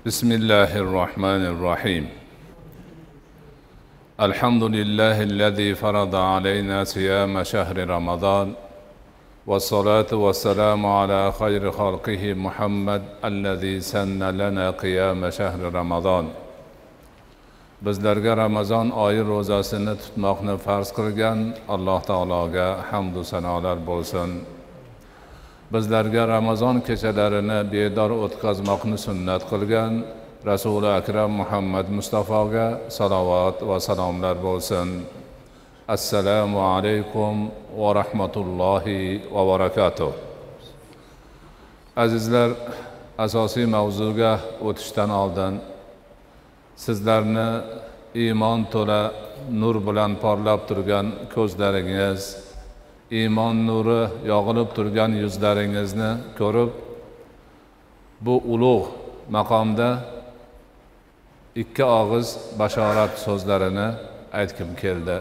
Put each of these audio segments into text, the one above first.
بسم الله الرحمن الرحيم. الحمد لله الذي فرض علينا صيام شهر رمضان، والصلاة والسلام على خير خلقه محمد الذي سن لنا قيام شهر رمضان. bizlarga Ramazon oyi ro'zasini tutmoqni farz qilgan Alloh taologa hamd va sanolar bo'lsin. Bizlarga Ramazon kechalarini bedor o'tkazmoqni sunnat qilgan Rasuli akram Muhammad Mustafoga salovat va salomlar bo'lsin. Assalomu alaykum va rahmatullohi va barakatuh. Azizlar, asosiy mavzuga o'tishdan oldin sizlarni iymon to'la nur bilan porlab turgan ko'zlaringiz, iymon nuri yog'ilib turgan yuzlaringizni ko'rib, bu ulug' maqomda ikki og'iz bashorat so'zlarini aytkim keldi.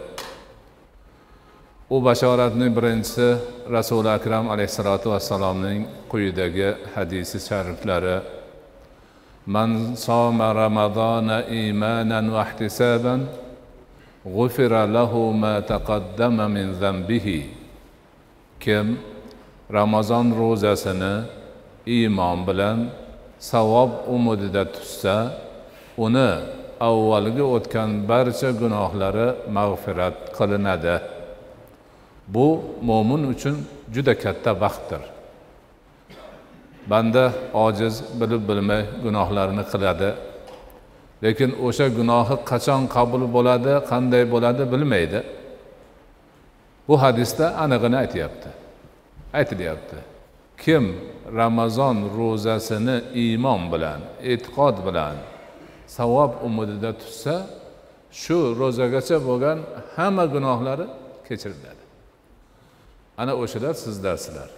U bashoratning birinchisi Rasuli akram alayhisolatu vassalomning quyidagi hadisi shariflari: Man soma Ramadona imanan va ihtisaban g'ufira lahu ma taqaddama min zambihi. Kim Ramazon ro'zasini iymon bilan savob umidida tutsa, uni avvalgi o'tgan barcha gunohlari mag'firat qilinadi. Bu mo'min uchun juda katta baxtdir. Banda ojiz, bilib bilmay gunohlarni qiladi. Lekin o'sha gunohi qachon qabul bo'ladi, qanday bo'ladi bilmaydi. Bu hadisda anig'ini aytilyapti. Kim Ramazon ro'zasini iymon bilan, e'tiqod bilan savob umidida tutsa, shu ro'zagacha bo'lgan hamma gunohlari kechiriladi. Ana o'shalar sizlarsizlar.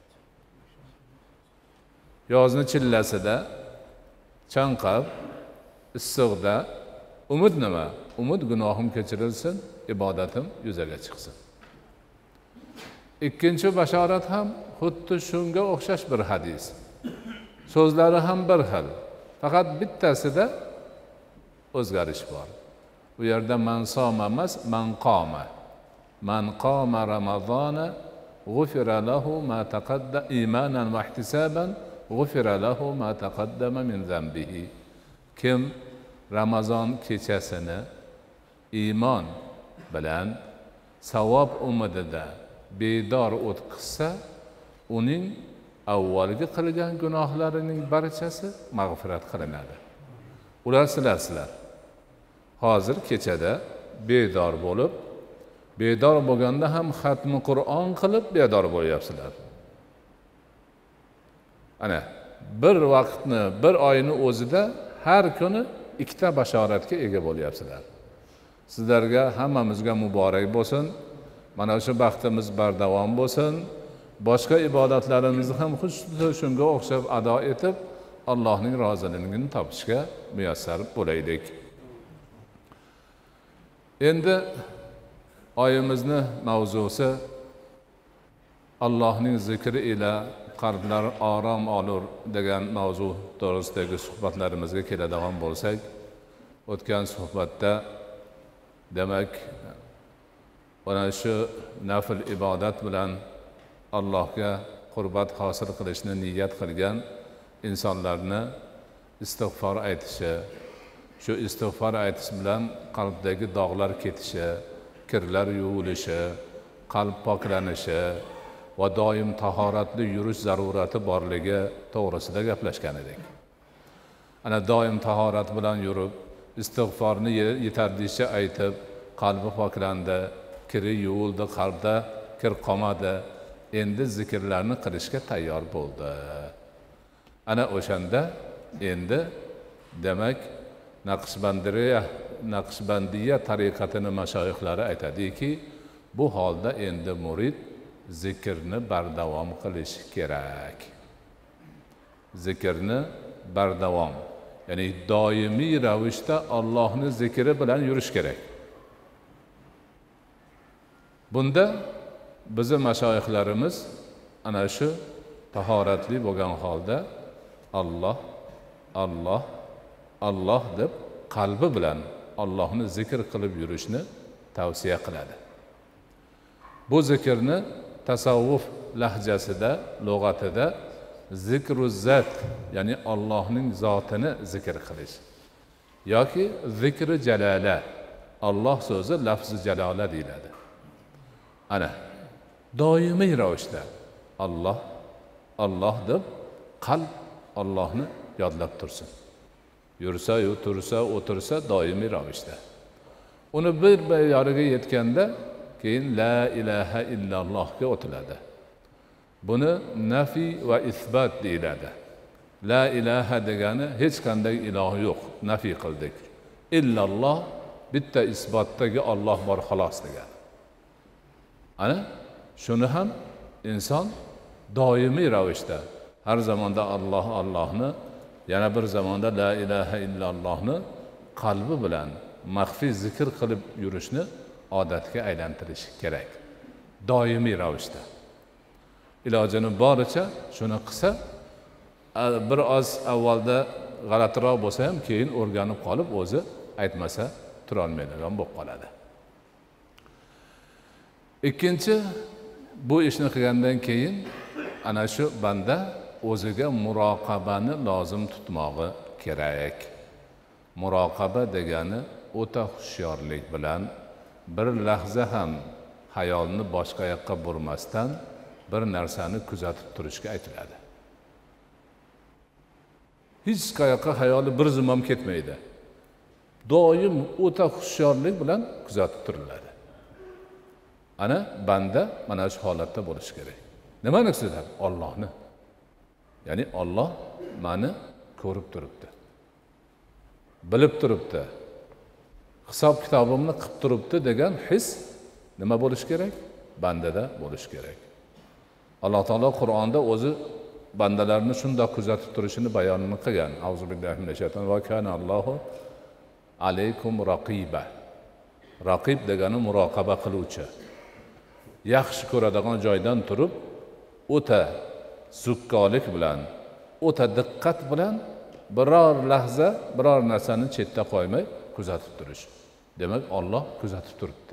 Yozni chillasida, chanqab, issiqda umid nima? Umid gunohim kechirilsin, ibodatim yuzaga chiqsin. Ikkinchi bashorat ham xuddi shunga o'xshash bir hadis. So'zlari ham bir xil. Faqat bittasida o'zgarish bor. Bu yerda man soma emas, man qoma. Man qoma Ramazona g'ufira lahu ma taqaddama imanan va ihtisaban g'ufira lahu ma taqaddama min zambihi. Kim Ramazon kechasini iymon bilan savob umidida bedor o'tkazsa, uning avvalgi qilgan gunohlarining barchasi mag'firat qilinadi. Ular sizlar hozir kechada bedor bo'lib, bedor bo'lganda ham xatmi Qur'on qilib bedor bo'lyapsizlar. Ana bir vaqtni, bir oyni o'zida har kuni ikkita bashoratga ega bo'lyapsizlar. Sizlarga hammamizga muborak bo'lsin. Mana shu baxtimiz bardavom bo'lsin. Boshqa ibodatlarimizni ham xuddi shunga o'xshab ado etib, Allohning roziligini topishga muyassar bo'laylik. Endi oyimizning mavzusi Allohning zikri ila qalblar orom olur degan mavzu to'g'risidagi suhbatlarimizga keladigan bo'lsak, o'tgan suhbatda demak mana shu nafl ibodat bilan Allohga qurbat hosil qilishni niyat qilgan insonlarni istig'for aytishi, shu istig'for aytish bilan qalbdagi dog'lar ketishi, kirlar yuvilishi, qalb poklanishi va doim tahoratli yurish zarurati borligi to'g'risida gaplashgan edik. Ana doim tahorat bilan yurib, istig'forni yetarlicha aytib, qalbi poklandi, kiri yuvildi, qalbda kir qolmadi. Endi zikrlarni qilishga tayyor bo'ldi. Ana o'shanda endi demak Naqshbandiya tariqatining mashoyixlari aytadiki, bu holda endi murid zikrni bardavom qilishi kerak. Zikrni bardavom, ya'ni doimiy ravishda Allohning zikri bilan yurish kerak. Bunda bizim mashoyixlarimiz ana shu tahoratli bo'lgan holda Alloh, Alloh, Alloh deb qalbi bilan Allohni zikr qilib yurishni tavsiya qiladi. Bu zikrni tasavvuf lahjasida, lug'atida zikru zat, ya'ni Allohning zotini zikr qilish yoki zikri jalala, Alloh so'zi lafzi jalala deyiladi. Ana doimiy ravishda Alloh deb qalb Allohni yodlab tursin. Yursa-yu, tursa, o'tirsa doimiy ravishda. Uni bir yoriga yetganda keyin la ilaha illallohga o'tiladi. Buni nafi va isbat deyiladi. La ilaha degani hech qanday iloh yo'q, nafi qildik. Illalloh bitta isbotdagi Alloh bor xolos degani. Ana shuni ham inson doimiy ravishda har zamonda Allohni, yana bir zamonda la ilaha illallohni qalbi bilan maxfiy zikr qilib yurishni odatga aylantirish kerak. Doimiy ravishda. Ilojini boricha shuni qilsa, bir oz avvalda g'alatiroq bo'lsa ham keyin o'rganib qolib o'zi aytmasa tura olmaydigan bo'lib qoladi. Ikkinchi, bu ishni qilgandan keyin ana shu banda o'ziga muroqabani lozim tutmog'i kerak. Muroqaba degani o'ta hushyorlik bilan bir lahza ham xayolni boshqa yoqqa burmasdan bir narsani kuzatib turishga aytiladi. Hech qayoqqa xayoli bir zum ham ketmaydi. Doim o'ta hushyorlik bilan kuzatib turiladi. Ana banda mana shu holatda bo'lishi kerak. Nimani kuzatadi? Allohni. Ya'ni Alloh meni ko'rib turibdi. Bilib turibdi. Hisob kitobimni qilib turibdi degan his nima bo'lishi kerak? Bandada bo'lishi kerak. Alloh taolo Qur'onda o'zi bandalarni shunday kuzatib turishini bayonini qilgan. Auzubillahi minashaytonir va kana Allohu alaykum raqiba. Raqib degani muroqaba qiluvchi. Yaxshi ko'radigan joydan turib, o'ta zukkolik bilan, o'ta diqqat bilan biror lahza, biror narsani chetda qo'ymay kuzatib turish. Demak, Alloh kuzatib turibdi.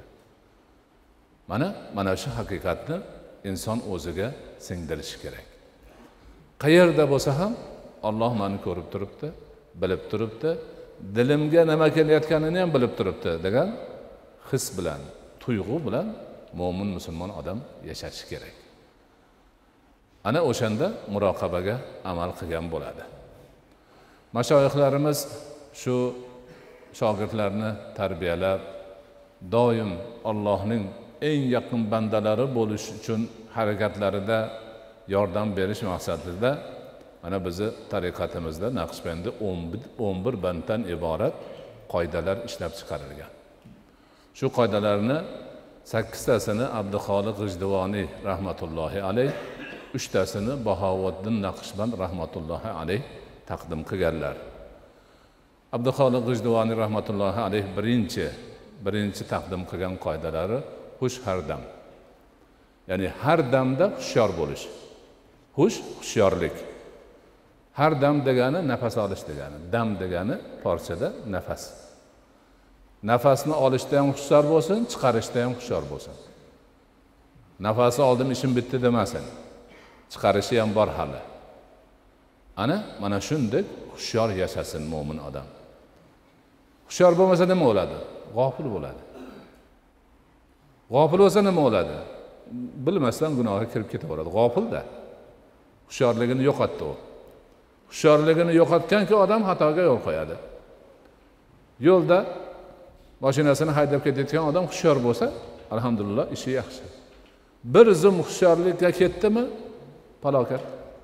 Mana shu haqiqatni inson o'ziga singdirishi kerak. Qayerda bo'lsa ham Alloh meni ko'rib turibdi, bilib turibdi, dilimga nima kelayotganini ham bilib turibdi degan his bilan, tuyg'u bilan mo'min musulmon odam yashashi kerak. Ana o'shanda muroqabaga amal qilgan bo'ladi. Mashoyixlarimiz shu shogirdlarni tarbiyalab, doim Allohning eng yaqin bandalari bo'lish uchun harakatlarida yordam berish maqsadida mana bizni tariqatimizda Naqshbandda 11 banddan iborat qoidalar ishlab chiqarilgan. Shu qoidalarni 8 tasini Abduxoliq G'ijduvoniy rahmatullohi alayh, 3 tasini Bahovuddin Naqshband rahmatullohi alayh taqdim qilganlar. Abduxoliq G'ijduvoniy rahmatullohi alayh birinchi taqdim qilgan qoidalari hush har dam. Ya'ni har damda hushyor bo'lish. Hushyorlik. Har dam degani nafas olish degani. Dam degani porchada nafas. Nafasni olishda ham hushyor bo'lsin, chiqarishda ham hushyor bo'lsin. Nafasi oldim ishim bitdi demasin. Chiqarishi ham bor hali. Mana shunday hushyor yashasin mo'min odam. Hushyor bo'lmasa nima bo'ladi? G'ofil bo'ladi. G'ofil bo'lsa nima bo'ladi? Bilmasdan gunohga kirib ketaveradi. G'ofilda. Hushyorligini yo'qotdi u. Hushyorligini yo'qotganki odam xatoga yo'l qo'yadi. Yo'lda mashinasini haydab ketayotgan odam hushyor bo'lsa, alhamdulillah ishi yaxshi. Bir zum hushyorlikka ketdimi, falokat.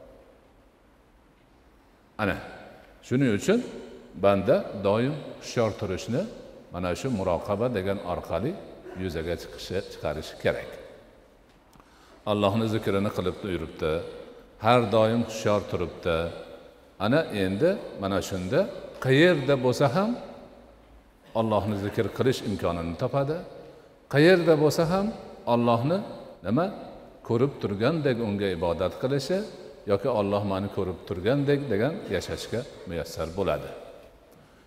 Ana shuning uchun banda doim hushyor turishni mana shu muroqaba degan orqali yuzaga chiqarishi kerak. Allohning zikrini qilib yuribdi, har doim hushyor turibdi. Ana endi mana shunda qayerda bo'lsa ham Allohni zikr qilish imkonini topadi. Qayerda bo'lsa ham Allohni ko'rib turgandek unga ibodat qilishi yoki Alloh meni ko'rib turgandek degan yashashga muyassar bo'ladi.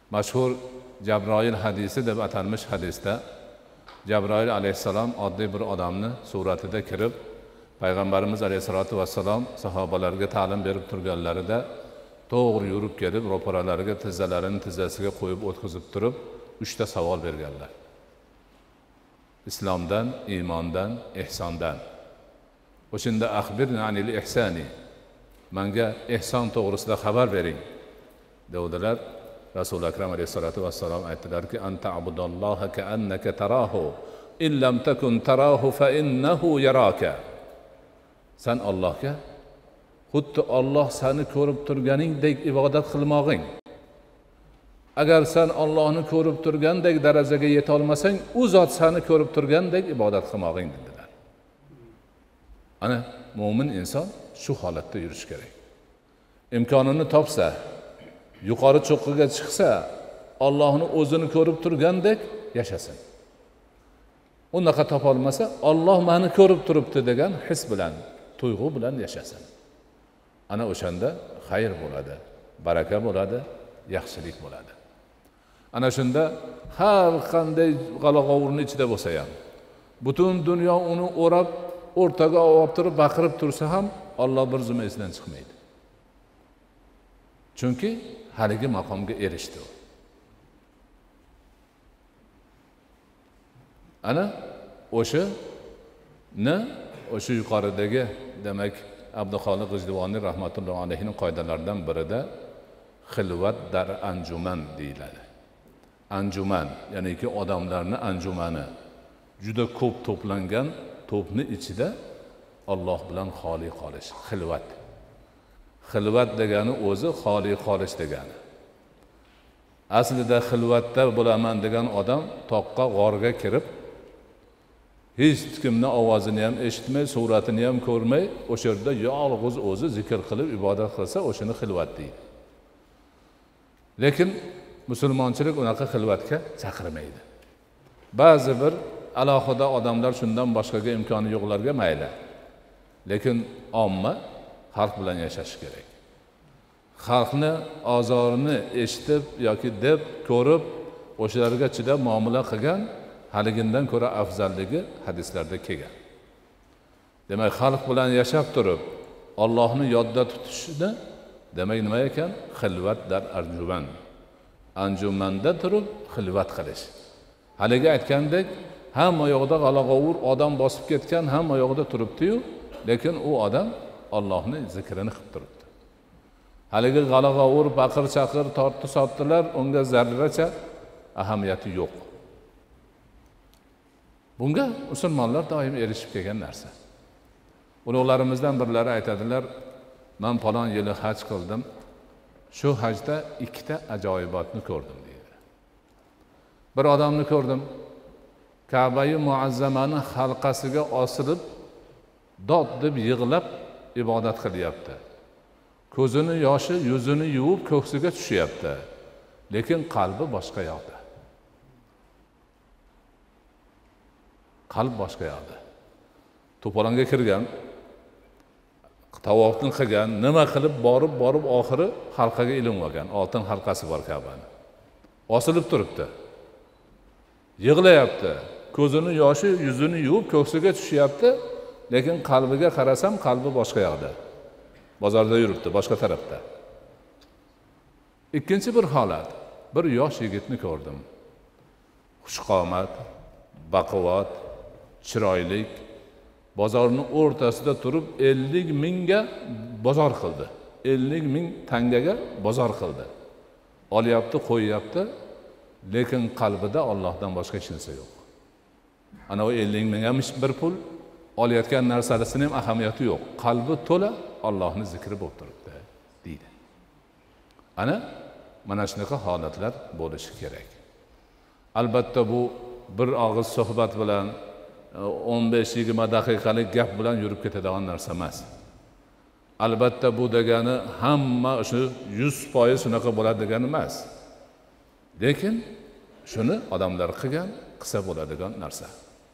Mashhur Jabroil hadisi deb atalmish hadisda Jabroil alayhissalom oddiy bir odamni suratida kirib, payg'ambarimiz alayhisolatu vassalom sahobalarga ta'lim berib turganlarida to'g'ri yurib kelib, ro'paralariga tizzalarini tizzasiga qo'yib o'tkazib turib, 3 ta savol berganlar. Islomdan, iymondan, ihsondan. O'shunda akhbirni anil ihsani. Menga ihson to'g'risida xabar bering dedilar. Rasul akram alayhisolatu vassalom aytdilarki, anta abudalloha ka'annaka tarahu, in lam takun tarahu fa innahu yaraka. Sen Allohga xuddi Alloh seni ko'rib turganingdek ibodat qilmoqing. Agar sen Allohni ko'rib turgandek darajaga yeta olmasang, u zot seni ko'rib turgandek ibodat qilmoqing dedilar. Ana mo'min inson shu holatda yurish kerak. Imkonini topsa, yuqori cho'qqiga chiqsa, Allohni o'zini ko'rib turgandek yashasin. Unaqa topa olmasa, Alloh meni ko'rib turibdi degan his bilan, tuyg'u bilan yashasin. Ana o'shanda xayr bo'ladi, baraka bo'ladi, yaxshilik bo'ladi. Ana shunda har qanday g'ala-g'ovurning ichida bo'lsa ham, butun dunyo uni o'rab, o'rtaga olib turib baqirib tursa ham, Alloh bir zum esidan chiqmaydi. Chunki haligi maqomga erishdi. Ana o'sha yuqoridagi, demak, Abduxoliq G'ijduvoniy rahmatullohi alayhining qoidalaridan birida xilvat dar anjuman deyiladi. Anjuman, ya'niki odamlarning anjumani, juda ko'p to'plangan to'pni ichida Alloh bilan xoli qolish, xilvat. Xilvat degani o'zi xoli qolish degani. Aslida xilvatda bo'laman degan odam toqqa, g'orga kirib, hech kimning ovozini ham eshitmay, suratini ham ko'rmay, o'sha yerda yolg'iz o'zi zikr qilib ibodat qilsa, o'shini xilvat deydi. Lekin musulmonchilik unaqa xilvatga chaqirmaydi. Ba'zi bir alohida odamlar shundan boshqaga imkoni yo'qlarga mayli. Lekin omma xalq bilan yashash kerak. Xalqni ozorini eshitib yoki deb ko'rib, o'shalarga chidab muomala qilgan haligindan ko'ra afzalligi hadislarda kelgan. Demak, xalq bilan yashab turib, Allohni yodda tutishni demak nima ekan? Xilvat dar anjuman. Anjumanda turib xilvat qilish. Haligi aytgandek, hamma yoqda g'ala-g'ovur odam bosib ketgan, hamma yoqda turibdi-yu, lekin u odam Allohning zikrini qilib turibdi. Haligi g'ala-g'ovur, baqir-chaqir, tortdi-sotdilar, unga zarracha ahamiyati yo'q. Bunga musulmonlar doim erishib kelgan narsa. Ulug'larimizdan birlari aytadilar, men falon yili haj qildim. Shu hajda 2 ta ajoyibotni ko'rdim deydi. Bir odamni ko'rdim. Ka'ba-i Muazzamani halqasiga osilib, dod deb yig'lab ibodat qilyapti. Ko'zini yoshi yuzini yuvib ko'ksiga tushyapti. Lekin qalbi boshqa yoqda. Qalb boshqa yoqda. To'polonga kirgan, tavofni qilgan, nima qilib borib oxiri halqaga ilinmagan. Oltin halqasi bor Ka'bani. Osilib turibdi. Yig'layapti. Ko'zini yoshi yuzini yuvib ko'ksiga tushyapti, lekin qalbiga qarasam, qalbi boshqa yoqda. Bozorda yuribdi, boshqa tarafda. Ikkinchi bir holat, bir yosh yigitni ko'rdim. Xushqomat, baquvvat, chiroylik, bozorning o'rtasida turib 50 mingga bozor qildi. 50 ming tangaga bozor qildi. Olyapti, qo'yyapti, lekin qalbida Allohdan boshqa hech narsa yo'q. Ana o 50 ming ham bir pul, olayotgan narsasining ham ahamiyati yo'q. Qalbi to'la Allohning zikri bo'lib turibdi, deydi. Mana shunaqa holatlar bo'lishi kerak. Albatta bu bir og'iz suhbat bilan 15-20 daqiqalik gap bilan yurib ketadigan narsa emas. Albatta bu degani hamma shu 100% shunaqa bo'ladi degani emas. Lekin shuni odamlar qilsa bo'ladigan narsa.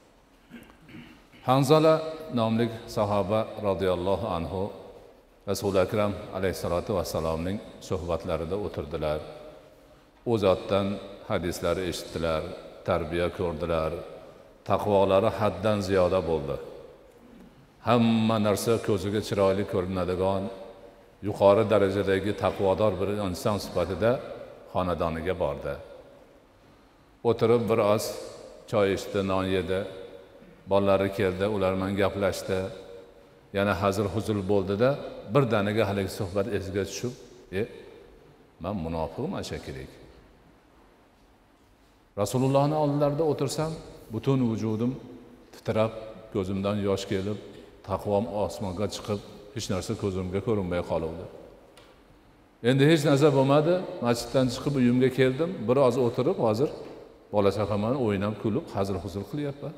Hanzala nomli sahoba radhiyallohu anhu Rasul akram alayhisolatu vassalomning suhbatlarida o'tirdilar. u zotdan hadislar eshitdilar, tarbiya ko'rdilar, taqvolari haddan ziyoda bo'ldi. Hamma narsa ko'ziga chiroyli ko'rinadigan yuqori darajadagi taqvodor bir inson sifatida xonadoniga bordi. O'tirib biroz choy ichdi, non yedi. Bolalari keldi, ular bilan gaplashdi. Yana hazil huzul bo'ldida birdaniga haligi suhbat esiga tushib, men munofiqman shekilli. Rasulullohning oldilarida o'tirsam, butun vujudim titrab, ko'zimdan yosh kelib, taqvom osmonga chiqib, hech narsa ko'zimga ko'rinmay qoldi. Endi hech narsa bo'lmadi. Masjiddan chiqib uyimga keldim. Biroz o'tirib, hozir bola chaqaman o'ynab, kulib, hazil huzul qilyapman.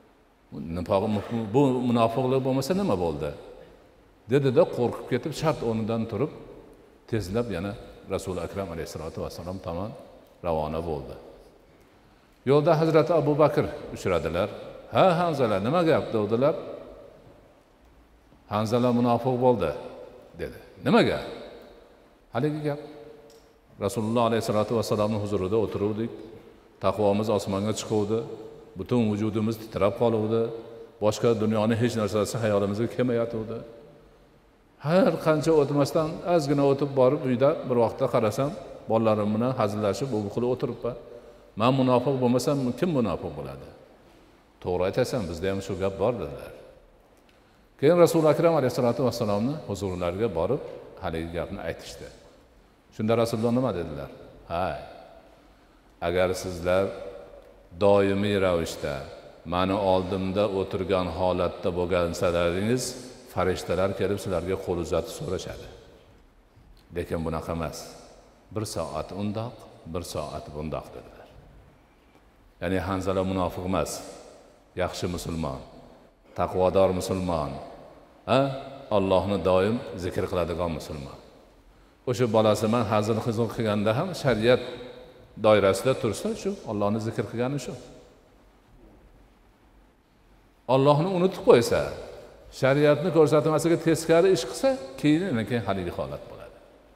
Bu munofiqlik bo'lmasa nima bo'ldi? Dedi-da qo'rqib ketib, shart o'rnidan turib, tezlab yana Rasul akram alayhisolatu vasallam tomon ravona bo'ldi. Yo'lda Hazrat Abu Bakr uchradilar. Ha, Hanzala, nima gap dedilar? Hanzala munofiq bo'ldi dedi. Nimaga? Haligi gap. Rasululloh alayhisolatu vasallamning huzurida o'tiruvdik. Taqvomiz osmonga chiquvdi. Butun vujudimiz titrab qoluvdi. Boshqa dunyoning hech narsasi hayolimizga kelmayotdi. Har qancha o'tmasdan ozgina o'tib borib uyda bir vaqtda qarasam, bolalarim bilan hazillashib, bu qilib o'tiribman. Men munofiq bo'lmasam, kim munofiq bo'ladi? To'g'ri aytasan, bizda ham shu gap bor dedilar. Keyin Rasul akram alayhisolatu vasallamning huzurlariga borib, haligi gapni aytishdi. Shunda Rasululloh nima dedilar? Ha, agar sizlar doimiy ravishda meni oldimda o'tirgan holatda bo'lgansalaringiz, farishtalar kelib sizlarga qo'l uzatib so'rashadi. Lekin bunaqa emas. 1 soat undoq, 1 soat bundoq dedilar. Ya'ni Hanzala munofiq emas, yaxshi musulmon, taqvodor musulmon, Allohni doim zikr qiladigan musulmon. O'sha bolasi men hazil huzul qilganda ham shariat doirasida tursa, shu Allohni zikr qilgani shu. Allohni unutib qo'ysa, shariatni ko'rsatmasiga teskari ish qilsa, keyin haligi holat bo'ladi.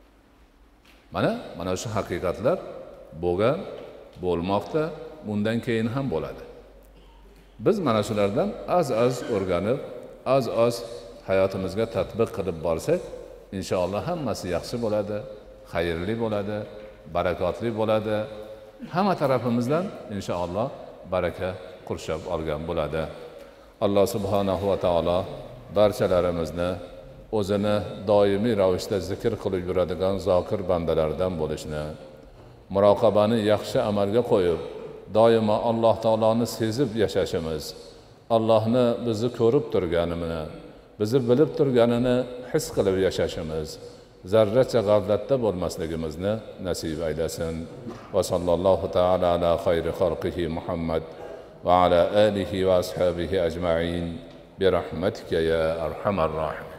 Mana shu haqiqatlar bo'lgan, bo'lmoqda, bundan keyin ham bo'ladi. Biz mana shulardan az o'rganib, az hayotimizga tatbiq qilib borsak, inshaalloh hammasi yaxshi bo'ladi, xayrli bo'ladi, barakotli bo'ladi. Hamma tarafimizdan inshaalloh baraka qurshab olgan bo'ladi. Alloh subhanahu va taolo barchalarimizni o'zini doimiy ravishda zikr qilib yuradigan zokir bandalardan bo'lishni, muroqabani yaxshi amalga qo'yib, doimo Alloh taoloni sezib yashashimiz, Allohni bizni ko'rib turganini, bizni bilib turganini his qilib yashashimiz, zarracha g'aflatda bo'lmasligimizni nasib aylasin. Va sallallohu taala ala xayri xalqihi Muhammad va ala alihi va ashabihi ajma'in bi rahmatika ya arhamar rahim.